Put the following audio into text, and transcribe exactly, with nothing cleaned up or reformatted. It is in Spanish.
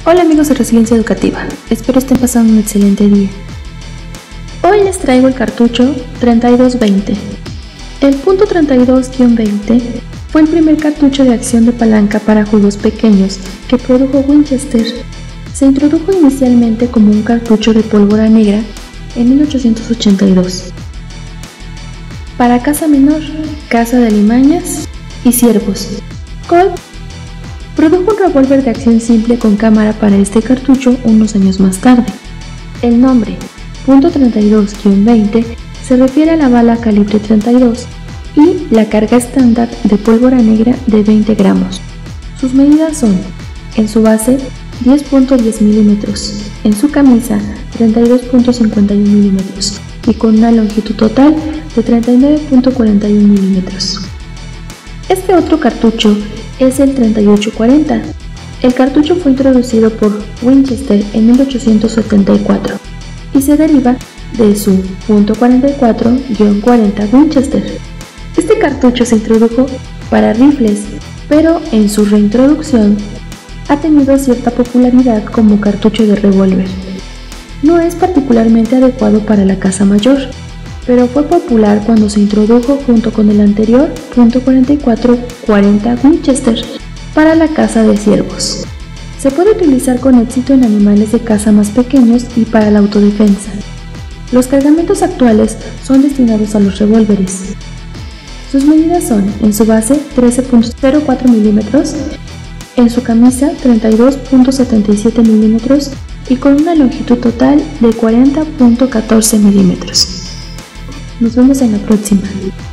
Hola amigos de Resiliencia Educativa, espero estén pasando un excelente día. Hoy les traigo el cartucho treinta y dos veinte. El punto treinta y dos veinte fue el primer cartucho de acción de palanca para juegos pequeños que produjo Winchester. Se introdujo inicialmente como un cartucho de pólvora negra en mil ochocientos ochenta y dos. Para caza menor, caza de alimañas y ciervos. Colt produjo un revólver de acción simple con cámara para este cartucho unos años más tarde. El nombre punto treinta y dos veinte se refiere a la bala calibre treinta y dos y la carga estándar de pólvora negra de veinte gramos. Sus medidas son, en su base, diez punto diez milímetros, en su camisa treinta y dos punto cincuenta y uno milímetros y con una longitud total de treinta y nueve punto cuarenta y uno milímetros. Este otro cartucho es el treinta y ocho cuarenta. El cartucho fue introducido por Winchester en mil ochocientos setenta y cuatro y se deriva de su punto cuarenta y cuatro cuarenta Winchester. Este cartucho se introdujo para rifles, pero en su reintroducción ha tenido cierta popularidad como cartucho de revólver. No es particularmente adecuado para la caza mayor, pero fue popular cuando se introdujo junto con el anterior punto cuarenta y cuatro cuarenta Winchester para la caza de ciervos. Se puede utilizar con éxito en animales de caza más pequeños y para la autodefensa. Los cargamentos actuales son destinados a los revólveres. Sus medidas son, en su base, trece punto cero cuatro milímetros, en su camisa treinta y dos punto setenta y siete milímetros y con una longitud total de cuarenta punto catorce milímetros. Nos vemos en la próxima.